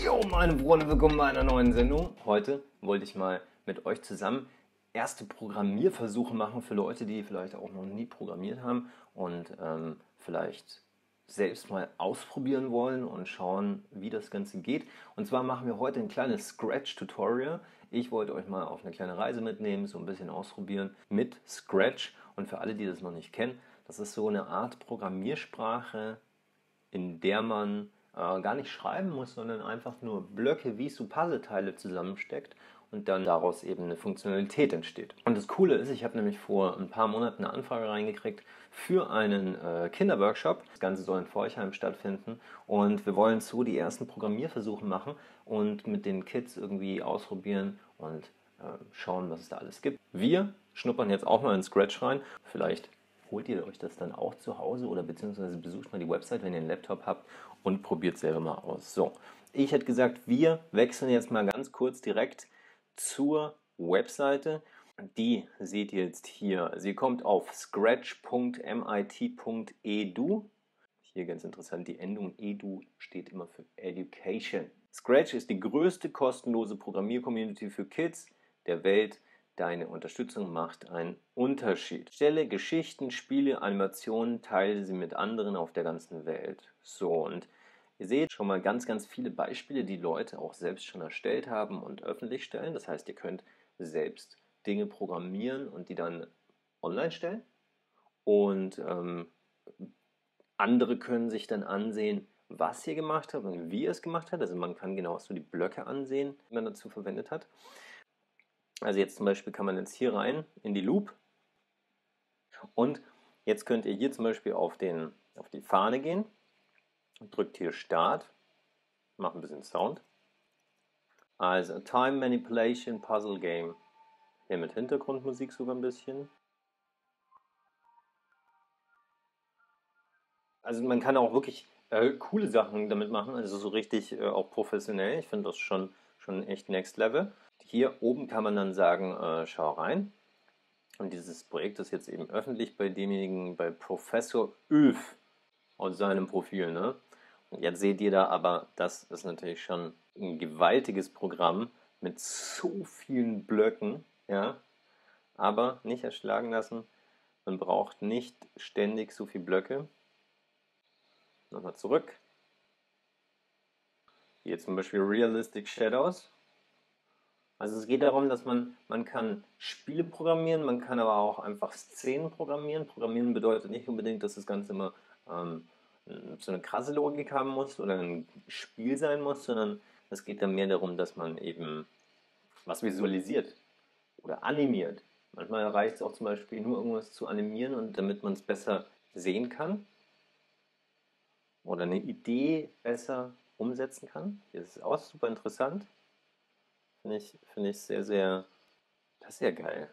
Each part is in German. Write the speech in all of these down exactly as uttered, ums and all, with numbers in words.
Jo, meine Freunde, willkommen bei einer neuen Sendung. Heute wollte ich mal mit euch zusammen erste Programmierversuche machen für Leute, die vielleicht auch noch nie programmiert haben und ähm, vielleicht selbst mal ausprobieren wollen und schauen, wie das Ganze geht. Und zwar machen wir heute ein kleines Scratch-Tutorial. Ich wollte euch mal auf eine kleine Reise mitnehmen, so ein bisschen ausprobieren mit Scratch. Und für alle, die das noch nicht kennen, das ist so eine Art Programmiersprache, in der man äh, gar nicht schreiben muss, sondern einfach nur Blöcke wie so Puzzleteile zusammensteckt und dann daraus eben eine Funktionalität entsteht. Und das Coole ist, ich habe nämlich vor ein paar Monaten eine Anfrage reingekriegt für einen äh, Kinderworkshop. Das Ganze soll in Forchheim stattfinden und wir wollen so die ersten Programmierversuche machen und mit den Kids irgendwie ausprobieren und äh, schauen, was es da alles gibt. Wir schnuppern jetzt auch mal in Scratch rein. Vielleicht holt ihr euch das dann auch zu Hause oder beziehungsweise besucht mal die Website, wenn ihr einen Laptop habt und probiert selber mal aus. So, ich hätte gesagt, wir wechseln jetzt mal ganz kurz direkt zur Webseite. Die seht ihr jetzt hier. Sie kommt auf scratch punkt mit punkt edu. Hier ganz interessant, die Endung edu steht immer für Education. Scratch ist die größte kostenlose Programmier-Community für Kids der Welt. Deine Unterstützung macht einen Unterschied. Stelle Geschichten, Spiele, Animationen, teile sie mit anderen auf der ganzen Welt. So, und ihr seht schon mal ganz, ganz viele Beispiele, die Leute auch selbst schon erstellt haben und öffentlich stellen. Das heißt, ihr könnt selbst Dinge programmieren und die dann online stellen. Und ähm, andere können sich dann ansehen, was ihr gemacht habt und wie ihr es gemacht habt. Also man kann genau so die Blöcke ansehen, die man dazu verwendet hat. Also jetzt zum Beispiel kann man jetzt hier rein in die Loop und jetzt könnt ihr hier zum Beispiel auf, den, auf die Fahne gehen, drückt hier Start, macht ein bisschen Sound. Also Time Manipulation Puzzle Game, hier mit Hintergrundmusik sogar ein bisschen. Also man kann auch wirklich äh, coole Sachen damit machen, also so richtig äh, auch professionell. Ich finde das schon, schon echt Next Level. Hier oben kann man dann sagen, äh, schau rein. Und dieses Projekt ist jetzt eben öffentlich bei demjenigen, bei Professor Ulf aus seinem Profil. Ne? Und jetzt seht ihr da aber, das ist natürlich schon ein gewaltiges Programm mit so vielen Blöcken. Ja? Aber nicht erschlagen lassen, man braucht nicht ständig so viele Blöcke. Nochmal zurück. Hier zum Beispiel Realistic Shadows. Also es geht darum, dass man, man kann Spiele programmieren, man kann aber auch einfach Szenen programmieren. Programmieren bedeutet nicht unbedingt, dass das Ganze immer ähm, so eine krasse Logik haben muss oder ein Spiel sein muss, sondern es geht dann mehr darum, dass man eben was visualisiert oder animiert. Manchmal reicht es auch zum Beispiel nur irgendwas zu animieren und damit man es besser sehen kann oder eine Idee besser umsetzen kann. Hier ist es auch super interessant. Finde ich, finde ich sehr, sehr, das ist ja geil.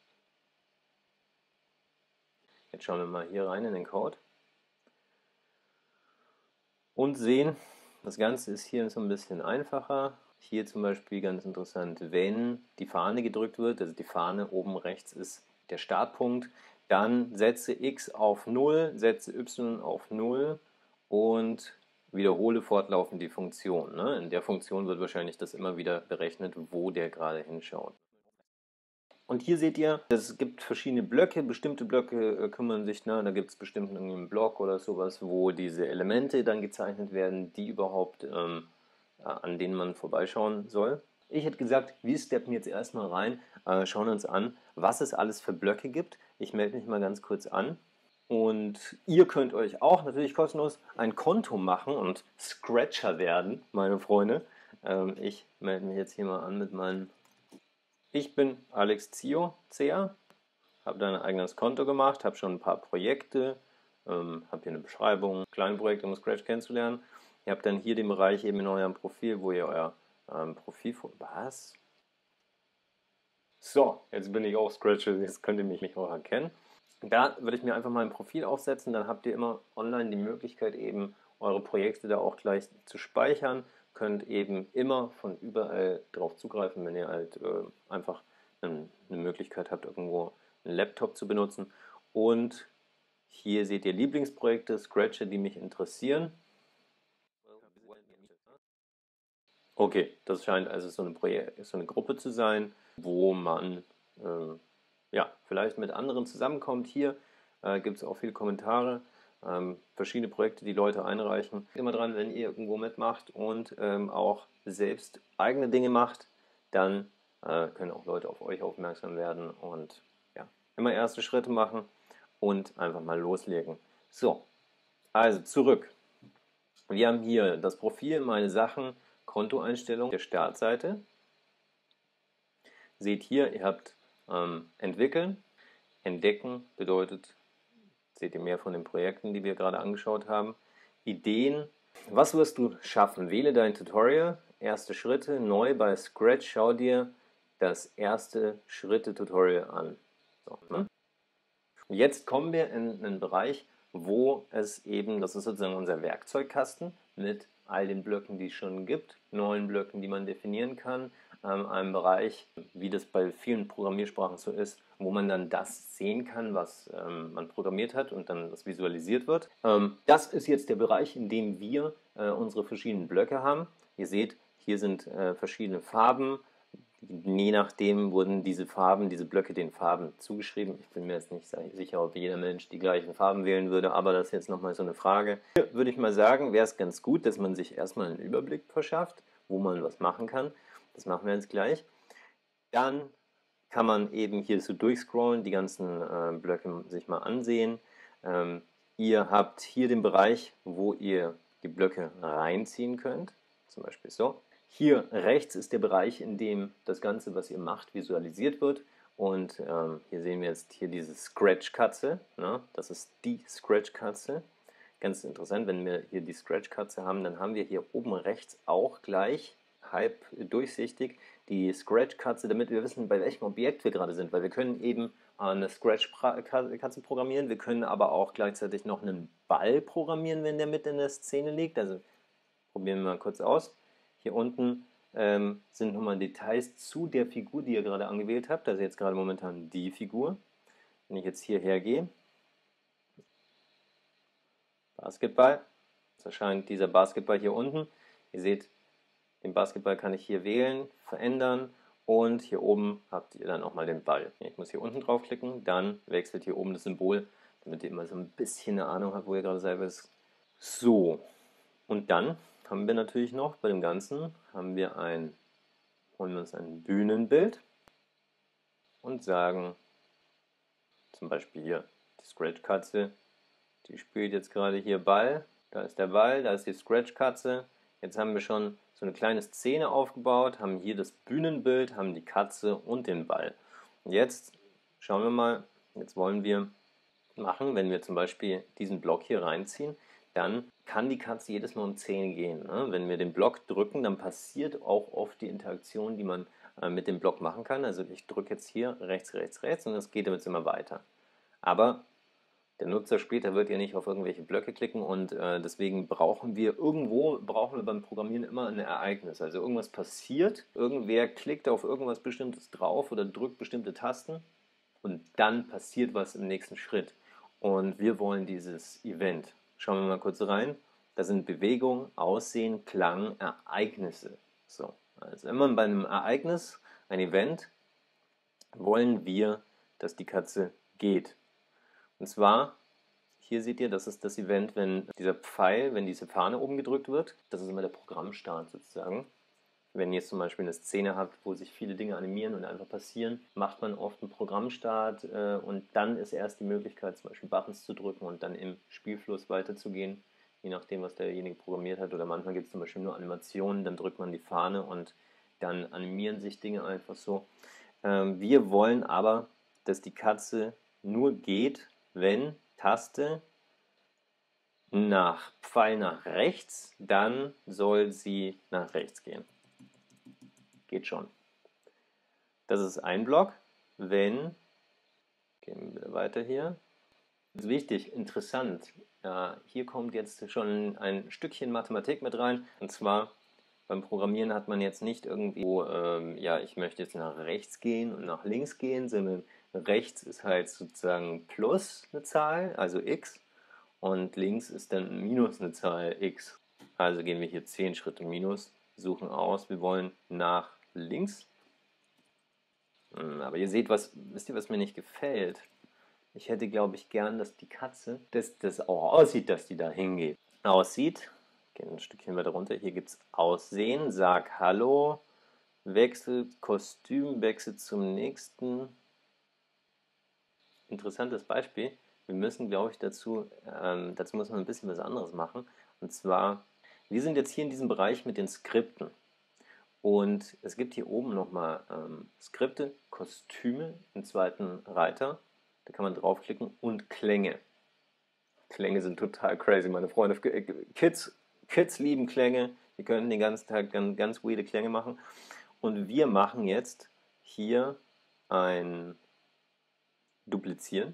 Jetzt schauen wir mal hier rein in den Code und sehen, das Ganze ist hier so ein bisschen einfacher. Hier zum Beispiel ganz interessant, wenn die Fahne gedrückt wird, also die Fahne oben rechts ist der Startpunkt, dann setze x auf null, setze y auf null und wiederhole fortlaufend die Funktion. Ne? In der Funktion wird wahrscheinlich das immer wieder berechnet, wo der gerade hinschaut. Und hier seht ihr, es gibt verschiedene Blöcke, bestimmte Blöcke äh, kümmern sich, ne, da gibt es bestimmt einen Block oder sowas, wo diese Elemente dann gezeichnet werden, die überhaupt, ähm, an denen man vorbeischauen soll. Ich hätte gesagt, wir steppen jetzt erstmal rein, äh, schauen uns an, was es alles für Blöcke gibt. Ich melde mich mal ganz kurz an. Und ihr könnt euch auch natürlich kostenlos ein Konto machen und Scratcher werden, meine Freunde. Ähm, ich melde mich jetzt hier mal an mit meinem... Ich bin Alex Zio, C A, habe da ein eigenes Konto gemacht, habe schon ein paar Projekte, ähm, habe hier eine Beschreibung, kleine Projekte, um Scratch kennenzulernen. Ihr habt dann hier den Bereich eben in eurem Profil, wo ihr euer ähm, Profil... Was? So, jetzt bin ich auch Scratcher, jetzt könnt ihr mich, mich auch erkennen. Da würde ich mir einfach mal ein Profil aufsetzen, dann habt ihr immer online die Möglichkeit eben eure Projekte da auch gleich zu speichern, könnt eben immer von überall drauf zugreifen, wenn ihr halt äh, einfach eine Möglichkeit habt, irgendwo einen Laptop zu benutzen. Und hier seht ihr Lieblingsprojekte, Scratcher, die mich interessieren. Okay, das scheint also so eine Projekt, so eine Gruppe zu sein, wo man ähm, ja, vielleicht mit anderen zusammenkommt. Hier äh, gibt es auch viele Kommentare, ähm, verschiedene Projekte, die Leute einreichen. Immer dran, wenn ihr irgendwo mitmacht und ähm, auch selbst eigene Dinge macht, dann äh, können auch Leute auf euch aufmerksam werden und ja, immer erste Schritte machen und einfach mal loslegen. So, also zurück. Wir haben hier das Profil, meine Sachen, Kontoeinstellung der Startseite. Seht hier, ihr habt ähm, entwickeln. Entdecken bedeutet, seht ihr mehr von den Projekten, die wir gerade angeschaut haben. Ideen. Was wirst du schaffen? Wähle dein Tutorial. Erste Schritte. Neu bei Scratch. Schau dir das erste Schritte-Tutorial an. So, ne? Jetzt kommen wir in einen Bereich, wo es eben, das ist sozusagen unser Werkzeugkasten mit all den Blöcken, die es schon gibt, neuen Blöcken, die man definieren kann, ähm, einem Bereich, wie das bei vielen Programmiersprachen so ist, wo man dann das sehen kann, was ähm, man programmiert hat und dann das visualisiert wird. Ähm, das ist jetzt der Bereich, in dem wir äh, unsere verschiedenen Blöcke haben. Ihr seht, hier sind äh, verschiedene Farben. Je nachdem wurden diese Farben, diese Blöcke den Farben zugeschrieben. Ich bin mir jetzt nicht sicher, ob jeder Mensch die gleichen Farben wählen würde, aber das ist jetzt nochmal so eine Frage. Hier würde ich mal sagen, wäre es ganz gut, dass man sich erstmal einen Überblick verschafft, wo man was machen kann. Das machen wir jetzt gleich. Dann kann man eben hier so durchscrollen, die ganzen äh, Blöcke sich mal ansehen. Ähm, ihr habt hier den Bereich, wo ihr die Blöcke reinziehen könnt, zum Beispiel so. Hier rechts ist der Bereich, in dem das Ganze, was ihr macht, visualisiert wird. Und ähm, hier sehen wir jetzt hier diese Scratch-Katze. Ne? Das ist die Scratch-Katze. Ganz interessant, wenn wir hier die Scratch-Katze haben, dann haben wir hier oben rechts auch gleich halb durchsichtig die Scratch-Katze, damit wir wissen, bei welchem Objekt wir gerade sind. Weil wir können eben eine Scratch-Katze programmieren, wir können aber auch gleichzeitig noch einen Ball programmieren, wenn der mit in der Szene liegt. Also probieren wir mal kurz aus. Hier unten ähm, sind nochmal Details zu der Figur, die ihr gerade angewählt habt. Also jetzt gerade momentan die Figur. Wenn ich jetzt hierher gehe, Basketball, das erscheint dieser Basketball hier unten. Ihr seht, den Basketball kann ich hier wählen, verändern und hier oben habt ihr dann auch mal den Ball. Ich muss hier unten draufklicken, dann wechselt hier oben das Symbol, damit ihr immer so ein bisschen eine Ahnung habt, wo ihr gerade selber ist. So, und dann haben wir natürlich noch bei dem Ganzen, haben wir ein, holen wir uns ein Bühnenbild und sagen, zum Beispiel hier die Scratch-Katze, die spielt jetzt gerade hier Ball, da ist der Ball, da ist die Scratch-Katze. Jetzt haben wir schon so eine kleine Szene aufgebaut, haben hier das Bühnenbild, haben die Katze und den Ball. Und jetzt schauen wir mal, jetzt wollen wir machen, wenn wir zum Beispiel diesen Block hier reinziehen, dann kann die Katze jedes Mal um zehn gehen. Ne? Wenn wir den Block drücken, dann passiert auch oft die Interaktion, die man äh, mit dem Block machen kann. Also ich drücke jetzt hier rechts, rechts, rechts und es geht damit immer weiter. Aber der Nutzer später wird ja nicht auf irgendwelche Blöcke klicken und äh, deswegen brauchen wir irgendwo, brauchen wir beim Programmieren immer ein Ereignis. Also irgendwas passiert, irgendwer klickt auf irgendwas Bestimmtes drauf oder drückt bestimmte Tasten und dann passiert was im nächsten Schritt. Und wir wollen dieses Event. Schauen wir mal kurz rein. Da sind Bewegung, Aussehen, Klang, Ereignisse. So, also immer bei einem Ereignis, ein Event, wollen wir, dass die Katze geht. Und zwar, hier seht ihr, das ist das Event, wenn dieser Pfeil, wenn diese Fahne oben gedrückt wird. Das ist immer der Programmstart sozusagen. Wenn ihr jetzt zum Beispiel eine Szene habt, wo sich viele Dinge animieren und einfach passieren, macht man oft einen Programmstart äh, und dann ist erst die Möglichkeit, zum Beispiel Buttons zu drücken und dann im Spielfluss weiterzugehen, je nachdem, was derjenige programmiert hat. Oder manchmal gibt es zum Beispiel nur Animationen, dann drückt man die Fahne und dann animieren sich Dinge einfach so. Ähm, wir wollen aber, dass die Katze nur geht, wenn Taste nach Pfeil nach rechts, dann soll sie nach rechts gehen. Geht schon. Das ist ein Block. Wenn, gehen wir weiter hier. Das ist wichtig, interessant. Ja, hier kommt jetzt schon ein Stückchen Mathematik mit rein. Und zwar beim Programmieren hat man jetzt nicht irgendwo, ähm, ja, ich möchte jetzt nach rechts gehen und nach links gehen, sondern rechts ist halt sozusagen plus eine Zahl, also x. Und links ist dann minus eine Zahl x. Also gehen wir hier zehn Schritte minus. suchen aus, wir wollen nach links. Aber ihr seht, was, wisst ihr, was mir nicht gefällt? Ich hätte, glaube ich, gern, dass die Katze, dass das auch aussieht, dass die da hingeht. Aussieht, gehen ein Stückchen weiter runter, hier gibt es Aussehen, sag Hallo, Wechsel, Kostüm, Wechsel zum nächsten. Interessantes Beispiel. Wir müssen, glaube ich, dazu, ähm, dazu müssen wir ein bisschen was anderes machen. Und zwar, wir sind jetzt hier in diesem Bereich mit den Skripten. Und es gibt hier oben nochmal ähm, Skripte, Kostüme im zweiten Reiter. Da kann man draufklicken und Klänge. Klänge sind total crazy, meine Freunde. Kids, Kids lieben Klänge. Die können den ganzen Tag ganz, ganz weirde Klänge machen. Und wir machen jetzt hier ein Duplizieren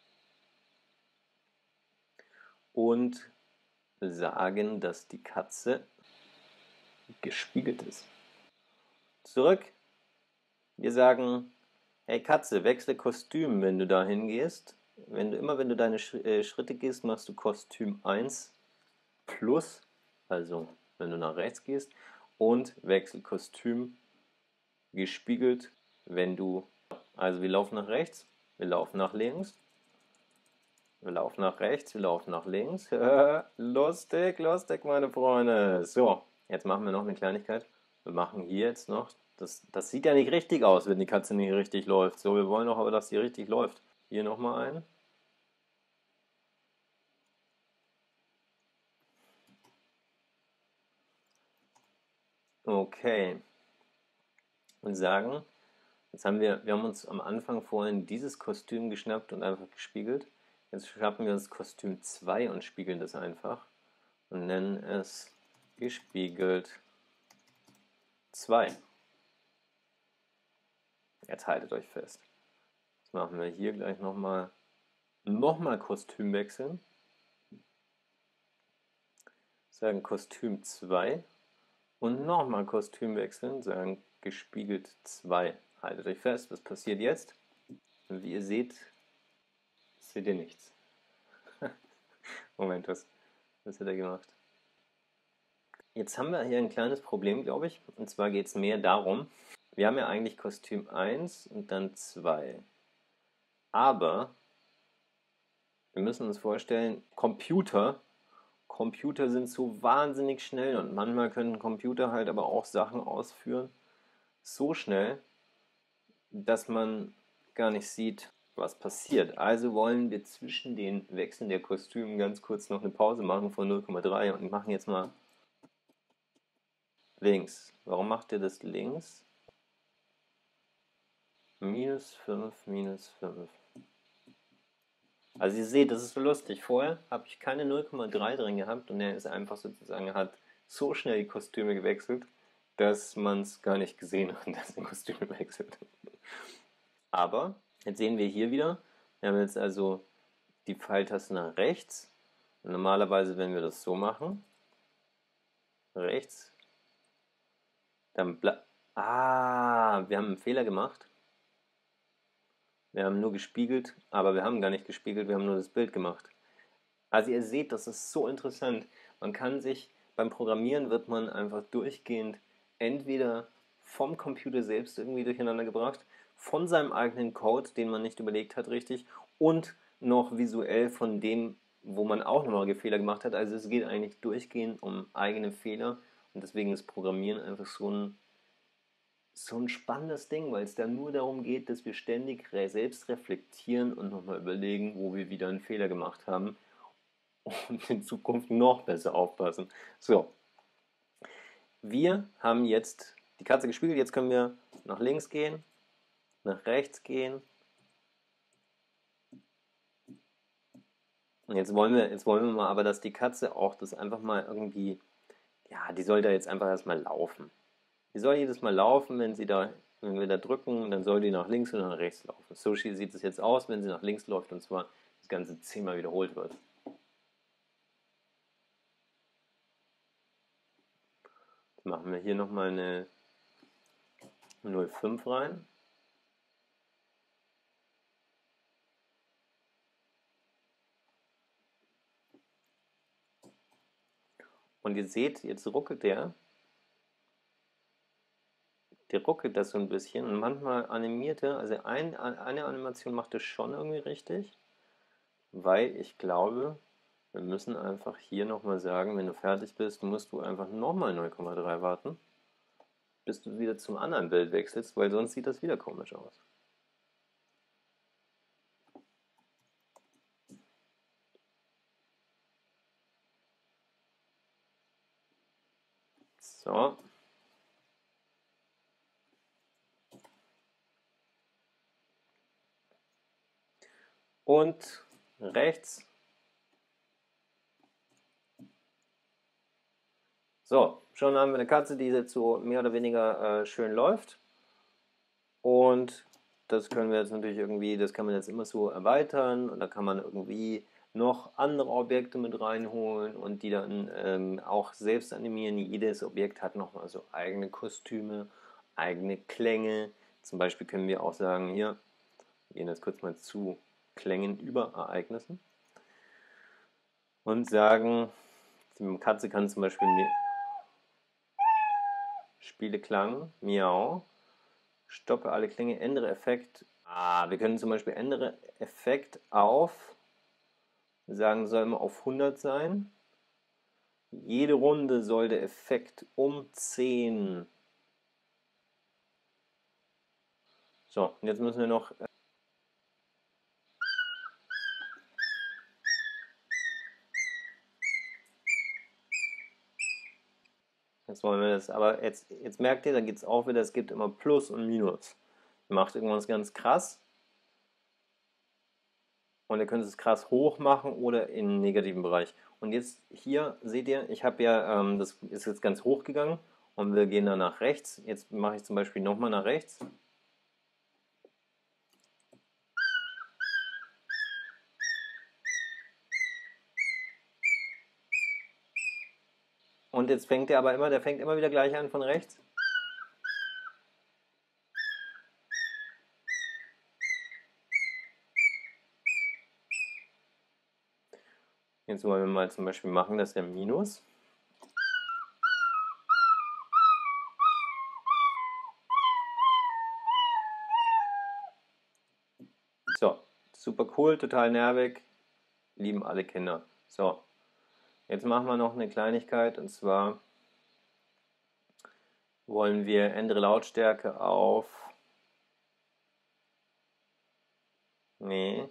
und sagen, dass die Katze gespiegelt ist. Zurück. Wir sagen, hey Katze, wechsle Kostüm, wenn du da hingehst. Wenn du, immer wenn du deine Schritte gehst, machst du Kostüm eins plus, also wenn du nach rechts gehst, und wechsel Kostüm gespiegelt, wenn du, also wir laufen nach rechts, wir laufen nach links, wir laufen nach rechts, wir laufen nach links. Lustig, lustig, meine Freunde. So, jetzt machen wir noch eine Kleinigkeit. Wir machen hier jetzt noch, das, das sieht ja nicht richtig aus, wenn die Katze nicht richtig läuft. So, wir wollen doch aber, dass sie richtig läuft. Hier nochmal ein. Okay. Und sagen, jetzt haben wir, wir haben uns am Anfang vorhin dieses Kostüm geschnappt und einfach gespiegelt. Jetzt schnappen wir uns Kostüm zwei und spiegeln das einfach und nennen es gespiegelt zwei. Jetzt haltet euch fest. Jetzt machen wir hier gleich nochmal noch mal Kostüm wechseln. Sagen Kostüm zwei und nochmal Kostüm wechseln, sagen gespiegelt zwei. Haltet euch fest, was passiert jetzt? Und wie ihr seht, seht ihr nichts. Moment, was, was hat er gemacht? Jetzt haben wir hier ein kleines Problem, glaube ich. Und zwar geht es mehr darum, wir haben ja eigentlich Kostüm eins und dann zwei. Aber wir müssen uns vorstellen, Computer, Computer sind so wahnsinnig schnell und manchmal können Computer halt aber auch Sachen ausführen, so schnell, dass man gar nicht sieht, was passiert. Also wollen wir zwischen den Wechseln der Kostümen ganz kurz noch eine Pause machen von null Komma drei und machen jetzt mal links. Warum macht ihr das links? Minus fünf, minus fünf. Also ihr seht, das ist so lustig. Vorher habe ich keine null Komma drei drin gehabt und er ist einfach sozusagen, hat so schnell die Kostüme gewechselt, dass man es gar nicht gesehen hat, dass die Kostüme wechselt. Aber jetzt sehen wir hier wieder, wir haben jetzt also die Pfeiltaste nach rechts. Und normalerweise, wenn wir das so machen, rechts, dann bleibt. Ah, wir haben einen Fehler gemacht. Wir haben nur gespiegelt, aber wir haben gar nicht gespiegelt, wir haben nur das Bild gemacht. Also ihr seht, das ist so interessant. Man kann sich, beim Programmieren wird man einfach durchgehend entweder vom Computer selbst irgendwie durcheinander gebracht, von seinem eigenen Code, den man nicht überlegt hat richtig, und noch visuell von dem, wo man auch nochmal Fehler gemacht hat. Also es geht eigentlich durchgehend um eigene Fehler und deswegen ist Programmieren einfach so ein so ein spannendes Ding, weil es da nur darum geht, dass wir ständig selbst reflektieren und nochmal überlegen, wo wir wieder einen Fehler gemacht haben und in Zukunft noch besser aufpassen. So, wir haben jetzt die Katze gespiegelt, jetzt können wir nach links gehen, nach rechts gehen. Und jetzt wollen wir, jetzt wollen wir mal aber, dass die Katze auch das einfach mal irgendwie, ja, die soll da jetzt einfach erstmal laufen. Die soll jedes Mal laufen, wenn sie da, wenn wir da drücken, dann soll die nach links und nach rechts laufen. So sieht es jetzt aus, wenn sie nach links läuft und zwar das Ganze zehnmal wiederholt wird. Jetzt machen wir hier nochmal eine null Komma fünf rein. Und ihr seht, jetzt ruckelt der. der ruckelt das so ein bisschen und manchmal animiert er, also ein, eine Animation macht es schon irgendwie richtig, weil ich glaube, wir müssen einfach hier nochmal sagen, wenn du fertig bist, musst du einfach nochmal null Komma drei warten, bis du wieder zum anderen Bild wechselst, weil sonst sieht das wieder komisch aus. So. Und rechts. So, schon haben wir eine Katze, die jetzt so mehr oder weniger äh, schön läuft. Und das können wir jetzt natürlich irgendwie, das kann man jetzt immer so erweitern und da kann man irgendwie noch andere Objekte mit reinholen und die dann ähm, auch selbst animieren. Jedes Objekt hat nochmal so eigene Kostüme, eigene Klänge. Zum Beispiel können wir auch sagen, hier, wir gehen jetzt kurz mal zu Klängen über Ereignissen und sagen, die Katze kann zum Beispiel Spiele Klang, Miau, stoppe alle Klänge, ändere Effekt. Ah, wir können zum Beispiel ändere Effekt auf, sagen, soll immer auf hundert sein. Jede Runde soll der Effekt um zehn. So, und jetzt müssen wir noch jetzt wollen wir das, aber jetzt, jetzt merkt ihr, da geht es auch wieder, es gibt immer Plus und Minus. Ihr macht irgendwas ganz krass und ihr könnt es krass hoch machen oder im negativen Bereich. Und jetzt hier seht ihr, ich habe ja, ähm, das ist jetzt ganz hoch gegangen und wir gehen dann nach rechts. Jetzt mache ich zum Beispiel nochmal nach rechts. Und jetzt fängt er aber immer, der fängt immer wieder gleich an von rechts. Jetzt wollen wir mal zum Beispiel machen, dass der Minus. So, super cool, total nervig, lieben alle Kinder. So, jetzt machen wir noch eine Kleinigkeit und zwar wollen wir ändere Lautstärke auf. Nee.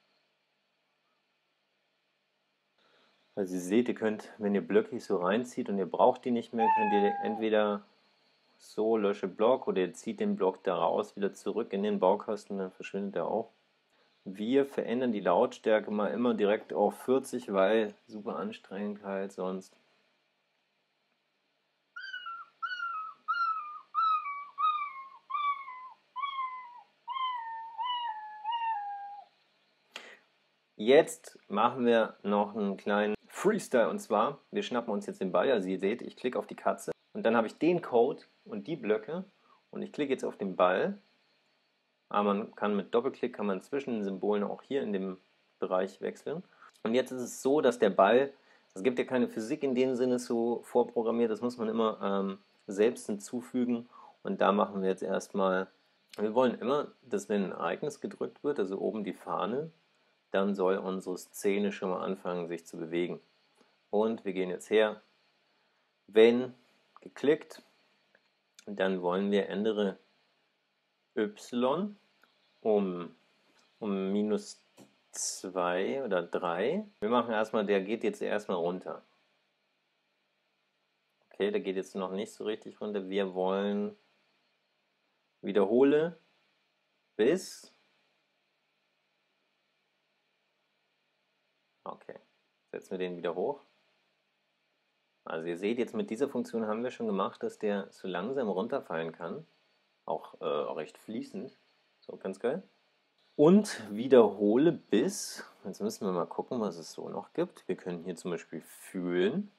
Also ihr seht, ihr könnt, wenn ihr Blöcke so reinzieht und ihr braucht die nicht mehr, könnt ihr entweder so lösche Block oder ihr zieht den Block da raus, wieder zurück in den Baukasten, dann verschwindet er auch. Wir verändern die Lautstärke mal immer direkt auf vierzig, weil super anstrengend halt sonst. Jetzt machen wir noch einen kleinen Freestyle und zwar, wir schnappen uns jetzt den Ball, also ihr seht, ich klicke auf die Katze und dann habe ich den Code und die Blöcke und ich klicke jetzt auf den Ball. Aber man kann mit Doppelklick kann man zwischen den Symbolen auch hier in dem Bereich wechseln. Und jetzt ist es so, dass der Ball, es gibt ja keine Physik in dem Sinne so vorprogrammiert, das muss man immer ähm, selbst hinzufügen. Und da machen wir jetzt erstmal, wir wollen immer, dass wenn ein Ereignis gedrückt wird, also oben die Fahne, dann soll unsere Szene schon mal anfangen, sich zu bewegen. Und wir gehen jetzt her, wenn geklickt, dann wollen wir ändere y um, um minus zwei oder drei. Wir machen erstmal, der geht jetzt erstmal runter. Okay, der geht jetzt noch nicht so richtig runter. Wir wollen wiederhole bis. Okay, setzen wir den wieder hoch. Also ihr seht jetzt, mit dieser Funktion haben wir schon gemacht, dass der so langsam runterfallen kann. Auch äh, recht fließend. So, ganz geil. Und wiederhole bis, jetzt müssen wir mal gucken, was es so noch gibt. Wir können hier zum Beispiel fühlen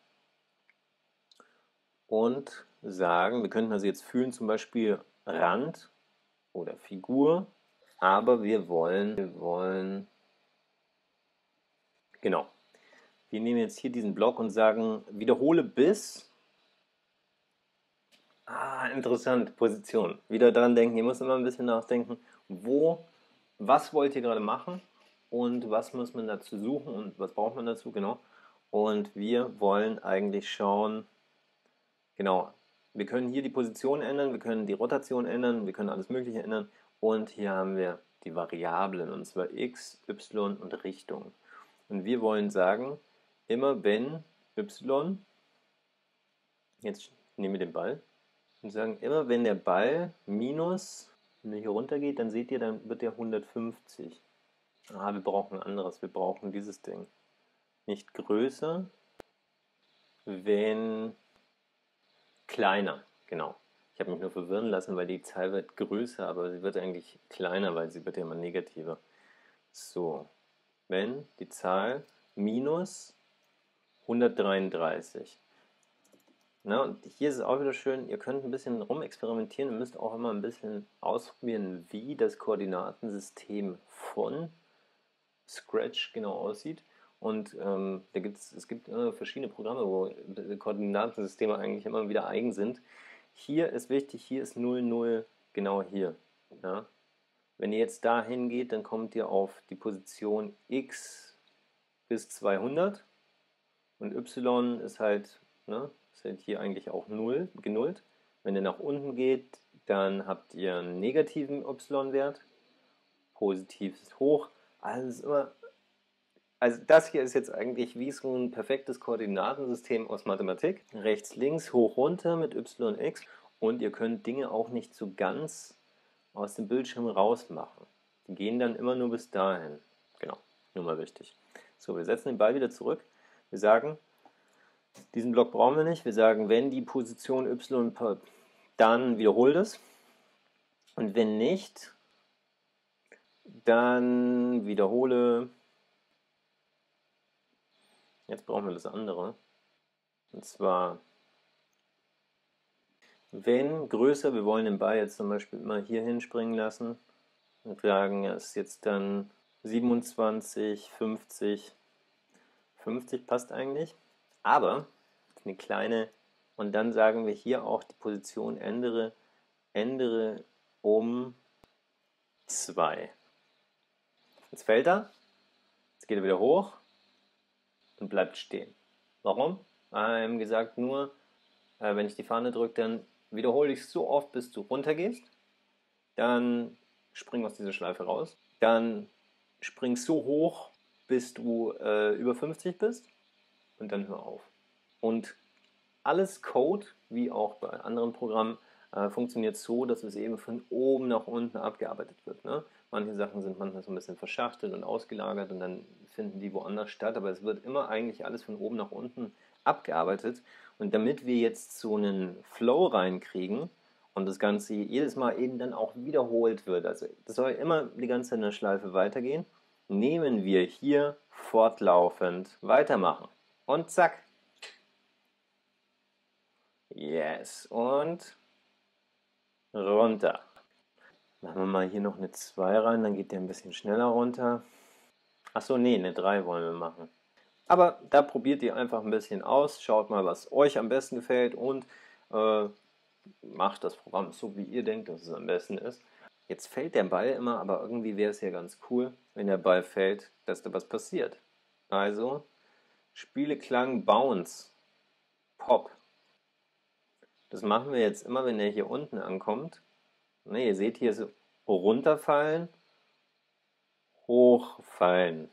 und sagen, wir könnten also jetzt fühlen zum Beispiel Rand oder Figur, aber wir wollen, wir wollen, genau, wir nehmen jetzt hier diesen Block und sagen, wiederhole bis Ah, interessant. Position. Wieder dran denken, ihr müsst immer ein bisschen nachdenken, wo, was wollt ihr gerade machen und was muss man dazu suchen und was braucht man dazu, genau. Und wir wollen eigentlich schauen, genau, wir können hier die Position ändern, wir können die Rotation ändern, wir können alles Mögliche ändern. Und hier haben wir die Variablen, und zwar x, y und Richtung. Und wir wollen sagen, immer wenn y, jetzt nehmen wir den Ball, und sagen, immer wenn der Ball minus, wenn er hier runter geht, dann seht ihr, dann wird der hundertfünfzig. Ah, wir brauchen ein anderes, wir brauchen dieses Ding. Nicht größer, wenn kleiner, genau. Ich habe mich nur verwirren lassen, weil die Zahl wird größer, aber sie wird eigentlich kleiner, weil sie wird ja immer negativer. So, wenn die Zahl minus hundertdreiunddreißig. Na, und hier ist es auch wieder schön, ihr könnt ein bisschen rumexperimentieren und müsst auch immer ein bisschen ausprobieren, wie das Koordinatensystem von Scratch genau aussieht. Und ähm, da gibt's, es gibt äh, verschiedene Programme, wo die Koordinatensysteme eigentlich immer wieder eigen sind. Hier ist wichtig, hier ist null null genau hier. Ja? Wenn ihr jetzt da hingeht, dann kommt ihr auf die Position x bis zweihundert und y ist halt, ne, ist halt hier eigentlich auch null, genullt. Wenn ihr nach unten geht, dann habt ihr einen negativen y-Wert, positiv ist hoch. Also, ist immer, also das hier ist jetzt eigentlich wie so ein perfektes Koordinatensystem aus Mathematik. Rechts, links, hoch, runter mit y, x. Und ihr könnt Dinge auch nicht so ganz aus dem Bildschirm raus machen. Die gehen dann immer nur bis dahin. Genau, nur mal wichtig. So, wir setzen den Ball wieder zurück. Wir sagen, diesen Block brauchen wir nicht. Wir sagen, wenn die Position y, dann wiederholt es. Und wenn nicht, dann wiederhole. Jetzt brauchen wir das andere. Und zwar, wenn größer, wir wollen den Ball jetzt zum Beispiel immer hier hinspringen lassen. Und sagen, es ist jetzt dann siebenundzwanzig, fünfzig. fünfzig passt eigentlich. Aber eine kleine, und dann sagen wir hier auch die Position ändere, ändere um zwei. Jetzt fällt er, jetzt geht er wieder hoch und bleibt stehen. Warum? Ähm, gesagt, nur äh, wenn ich die Fahne drücke, dann wiederhole ich es so oft, bis du runtergehst. Dann spring aus dieser Schleife raus. Dann spring so hoch, bis du äh, über fünfzig bist. Und dann hör auf. Und alles Code, wie auch bei anderen Programmen, äh, funktioniert so, dass es eben von oben nach unten abgearbeitet wird. Ne? Manche Sachen sind manchmal so ein bisschen verschachtelt und ausgelagert und dann finden die woanders statt, aber es wird immer eigentlich alles von oben nach unten abgearbeitet. Und damit wir jetzt so einen Flow reinkriegen und das Ganze jedes Mal eben dann auch wiederholt wird, also das soll immer die ganze Zeit in der Schleife weitergehen, nehmen wir hier fortlaufend weitermachen. Und zack. Yes. Und runter. Machen wir mal hier noch eine zwei rein, dann geht der ein bisschen schneller runter. Achso, nee, eine drei wollen wir machen. Aber da probiert ihr einfach ein bisschen aus, schaut mal, was euch am besten gefällt und äh, macht das Programm so, wie ihr denkt, dass es am besten ist. Jetzt fällt der Ball immer, aber irgendwie wäre es ja ganz cool, wenn der Ball fällt, dass da was passiert. Also, Spiele Klang Bounce. Pop. Das machen wir jetzt immer, wenn er hier unten ankommt. Ne, ihr seht hier so runterfallen, hochfallen.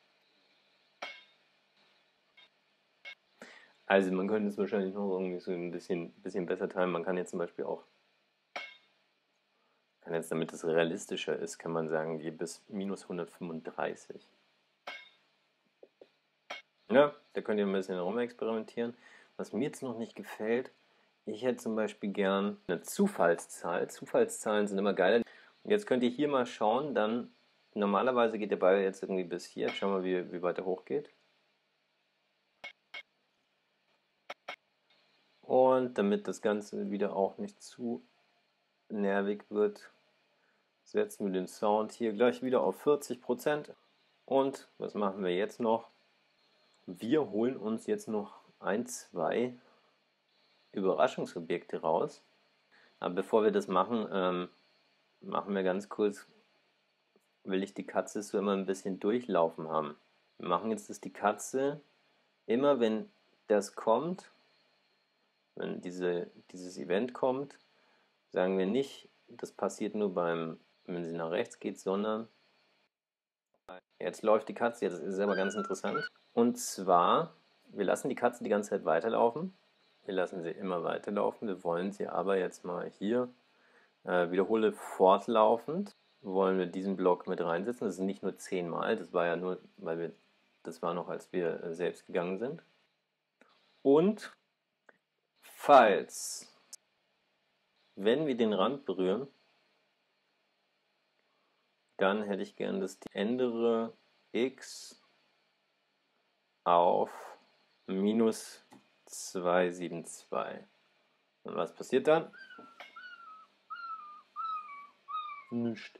Also man könnte es wahrscheinlich noch irgendwie so ein bisschen, bisschen besser timen. Man kann jetzt zum Beispiel auch, kann jetzt, damit es realistischer ist, kann man sagen, wie bis minus hundertfünfunddreißig. Ja, da könnt ihr ein bisschen rumexperimentieren. Was mir jetzt noch nicht gefällt, ich hätte zum Beispiel gern eine Zufallszahl. Zufallszahlen sind immer geil. Und jetzt könnt ihr hier mal schauen, dann normalerweise geht der Ball jetzt irgendwie bis hier. Jetzt schauen wir, wie, wie weit er hoch geht. Und damit das Ganze wieder auch nicht zu nervig wird, setzen wir den Sound hier gleich wieder auf vierzig Prozent. Und was machen wir jetzt noch? Wir holen uns jetzt noch ein, zwei Überraschungsobjekte raus. Aber bevor wir das machen, ähm, machen wir ganz kurz, will ich die Katze so immer ein bisschen durchlaufen haben. Wir machen jetzt, dass die Katze immer, wenn das kommt, wenn diese, dieses Event kommt, sagen wir nicht, das passiert nur beim, wenn sie nach rechts geht, sondern jetzt läuft die Katze, jetzt ist es aber ganz interessant. Und zwar, wir lassen die Katze die ganze Zeit weiterlaufen. Wir lassen sie immer weiterlaufen. Wir wollen sie aber jetzt mal hier äh, wiederhole fortlaufend. Wollen wir diesen Block mit reinsetzen. Das ist nicht nur zehnmal, das war ja nur, weil wir, das war noch, als wir äh, selbst gegangen sind. Und falls, wenn wir den Rand berühren, dann hätte ich gern, dass die ändere x auf minus zweihundertzweiundsiebzig. Und was passiert dann? Nichts.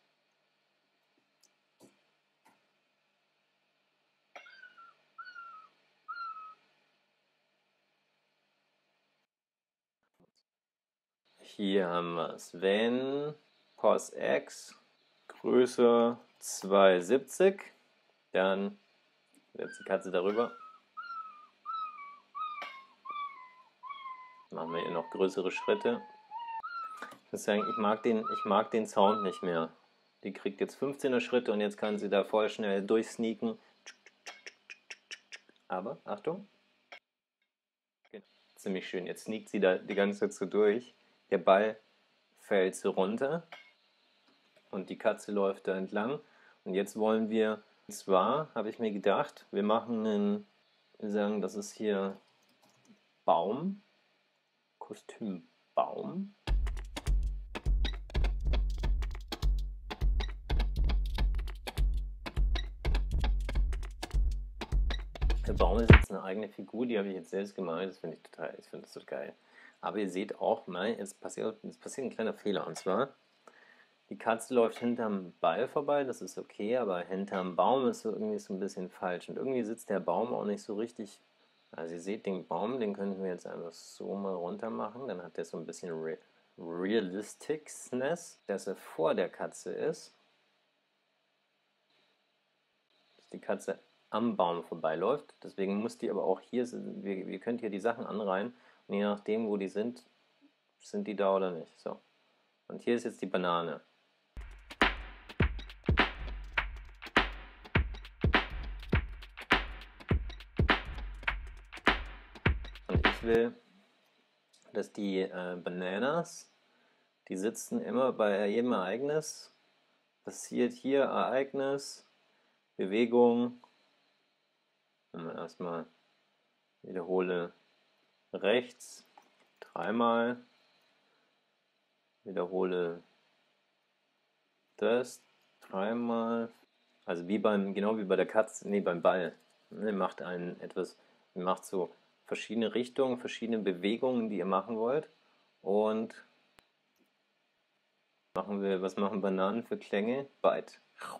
Hier haben wir es. Wenn cos x größer zweihundertsiebzig, dann setzt die Katze darüber. Machen wir hier noch größere Schritte. Ich muss sagen, ich mag den, ich mag den Sound nicht mehr. Die kriegt jetzt fünfzehner Schritte und jetzt kann sie da voll schnell durchsneaken. Aber, Achtung. Ziemlich schön. Jetzt sneakt sie da die ganze Zeit so durch. Der Ball fällt so runter und die Katze läuft da entlang. Und jetzt wollen wir, und zwar habe ich mir gedacht, wir machen einen, wir sagen, das ist hier Baum, Kostüm Baum. Der Baum ist jetzt eine eigene Figur, die habe ich jetzt selbst gemalt, das finde ich total, ich finde das so geil. Aber ihr seht auch mal, jetzt passiert, jetzt passiert ein kleiner Fehler, und zwar, die Katze läuft hinterm Ball vorbei, das ist okay, aber hinterm Baum ist so irgendwie so ein bisschen falsch. Und irgendwie sitzt der Baum auch nicht so richtig. Also ihr seht den Baum, den könnten wir jetzt einfach so mal runter machen, dann hat der so ein bisschen Re Realisticness, dass er vor der Katze ist. Dass die Katze am Baum vorbeiläuft, deswegen muss die aber auch hier, wir, wir könnt hier die Sachen anreihen und je nachdem wo die sind, sind die da oder nicht. So. Und hier ist jetzt die Banane. Und ich will, dass die äh, Bananas, die sitzen immer bei jedem Ereignis, passiert hier Ereignis, Bewegung, erstmal wiederhole rechts dreimal, wiederhole das dreimal, also wie beim, genau wie bei der Katze, nee, beim Ball. Ihr macht einen etwas, ihr macht so verschiedene Richtungen, verschiedene Bewegungen, die ihr machen wollt. Und machen wir, was machen Bananen für Klänge? Bite.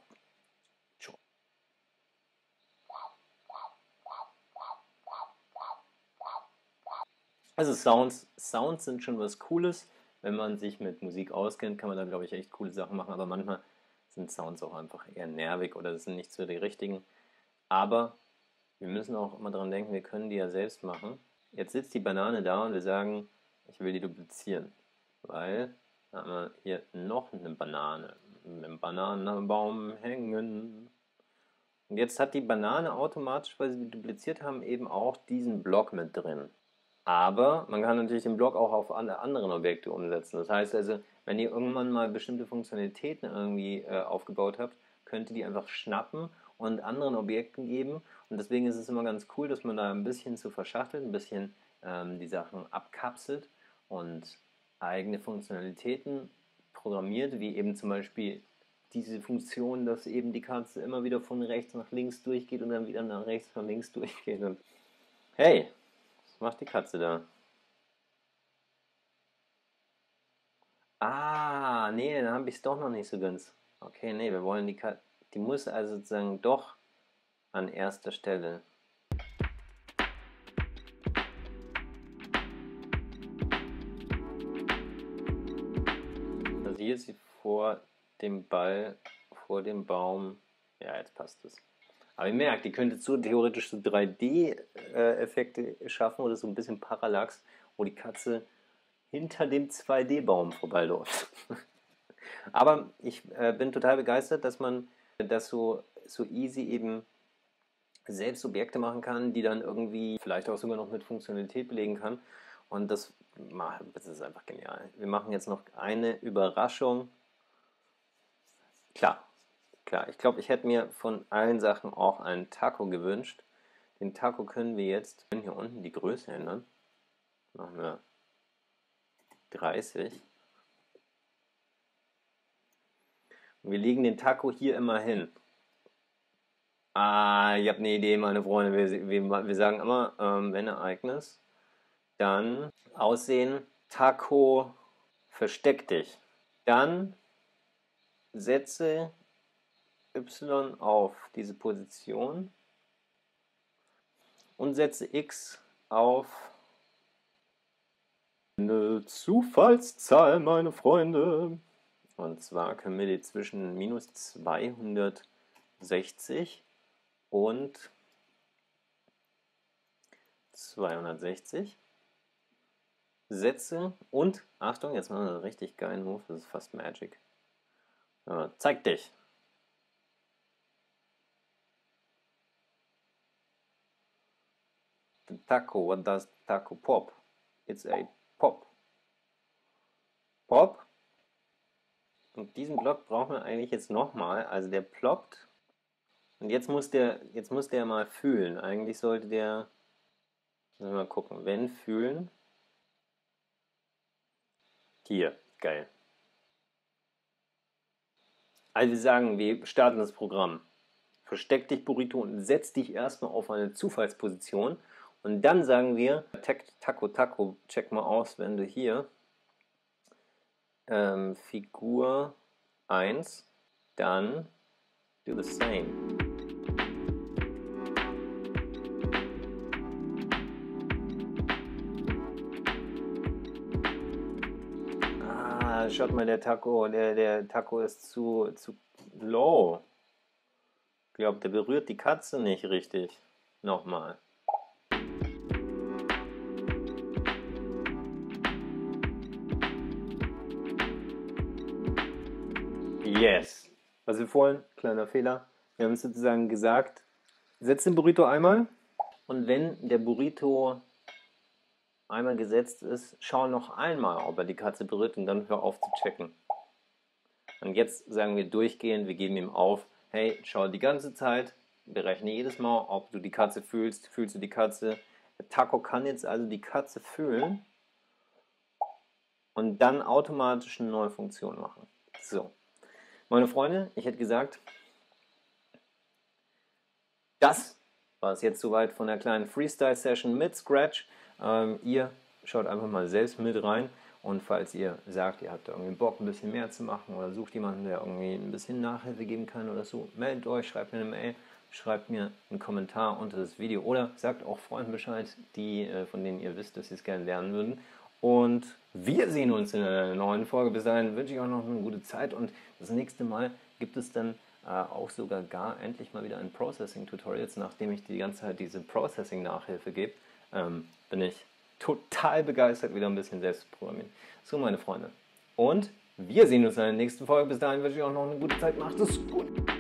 Also Sounds, Sounds sind schon was Cooles. Wenn man sich mit Musik auskennt, kann man da, glaube ich, echt coole Sachen machen. Aber manchmal sind Sounds auch einfach eher nervig oder sind nicht so die richtigen. Aber wir müssen auch immer daran denken, wir können die ja selbst machen. Jetzt sitzt die Banane da und wir sagen, ich will die duplizieren. Weil, da haben wir hier noch eine Banane. Mit dem Bananenbaum hängen. Und jetzt hat die Banane automatisch, weil sie die dupliziert haben, eben auch diesen Block mit drin. Aber man kann natürlich den Block auch auf alle anderen Objekte umsetzen. Das heißt also, wenn ihr irgendwann mal bestimmte Funktionalitäten irgendwie äh, aufgebaut habt, könnt ihr die einfach schnappen und anderen Objekten geben. Und deswegen ist es immer ganz cool, dass man da ein bisschen zu verschachtelt, ein bisschen ähm, die Sachen abkapselt und eigene Funktionalitäten programmiert, wie eben zum Beispiel diese Funktion, dass eben die Katze immer wieder von rechts nach links durchgeht und dann wieder nach rechts nach links durchgeht. Und hey! Was macht die Katze da? Ah, nee, dann habe ich es doch noch nicht so ganz. Okay, nee, wir wollen die Katze. Die muss also sozusagen doch an erster Stelle. platziere sie vor dem Ball, vor dem Baum. Ja, jetzt passt es. Aber ihr merkt, ihr könntet so theoretisch so drei D-Effekte schaffen oder so ein bisschen Parallax, wo die Katze hinter dem zwei D-Baum vorbeiläuft. Aber ich äh, bin total begeistert, dass man das so, so easy eben selbst Objekte machen kann, die dann irgendwie vielleicht auch sogar noch mit Funktionalität belegen kann. Und das, das ist einfach genial. Wir machen jetzt noch eine Überraschung. Klar, klar. Ich glaube, ich hätte mir von allen Sachen auch einen Taco gewünscht. Den Taco können wir jetzt hier unten die Größe ändern. Machen wir dreißig. Und wir legen den Taco hier immer hin. Ah, ich habe eine Idee, meine Freunde. Wir, wir, wir sagen immer, ähm, wenn Ereignis, dann Aussehen, Taco, versteck dich. Dann setze Y auf diese Position und setze X auf eine Zufallszahl, meine Freunde. Und zwar können wir die zwischen minus zweihundertsechzig und zweihundertsechzig setze und, Achtung, jetzt machen wir einen richtig geilen Move, das ist fast Magic. Ja, zeig dich! The taco, what does taco pop? It's a pop. Pop. Und diesen Block brauchen wir eigentlich jetzt nochmal, also der ploppt. Und jetzt muss der, jetzt muss der mal fühlen. Eigentlich sollte der, müssen wir mal gucken, wenn fühlen. Hier, geil. Also wir sagen, wir starten das Programm. Versteck dich, Burrito, und setz dich erstmal auf eine Zufallsposition. Und dann sagen wir, Taco, Taco, check mal aus, wenn du hier ähm, Figur eins, dann do the same. Ah, schaut mal, der Taco, der, der Taco ist zu, zu low. Ich glaube, der berührt die Katze nicht richtig. Nochmal. Yes. Was wir vorhin, kleiner Fehler, wir haben sozusagen gesagt, setz den Burrito einmal und wenn der Burrito einmal gesetzt ist, schau noch einmal, ob er die Katze berührt und dann hör auf zu checken. Und jetzt sagen wir durchgehend, wir geben ihm auf, hey, schau die ganze Zeit, berechne jedes Mal, ob du die Katze fühlst, fühlst du die Katze. Der Taco kann jetzt also die Katze fühlen und dann automatisch eine neue Funktion machen. So. Meine Freunde, ich hätte gesagt, das war es jetzt soweit von der kleinen Freestyle-Session mit Scratch. Ähm, ihr schaut einfach mal selbst mit rein und falls ihr sagt, ihr habt irgendwie Bock, ein bisschen mehr zu machen oder sucht jemanden, der irgendwie ein bisschen Nachhilfe geben kann oder so, meldet euch, schreibt mir eine Mail, schreibt mir einen Kommentar unter das Video oder sagt auch Freunden Bescheid, die, äh, von denen ihr wisst, dass sie es gerne lernen würden. Und wir sehen uns in einer neuen Folge. Bis dahin wünsche ich euch noch eine gute Zeit und das nächste Mal gibt es dann äh, auch sogar gar endlich mal wieder ein Processing-Tutorial. Jetzt, nachdem ich die ganze Zeit diese Processing-Nachhilfe gebe, ähm, bin ich total begeistert, wieder ein bisschen selbst zu programmieren. So, meine Freunde. Und wir sehen uns in der nächsten Folge. Bis dahin wünsche ich euch noch eine gute Zeit. Macht es gut.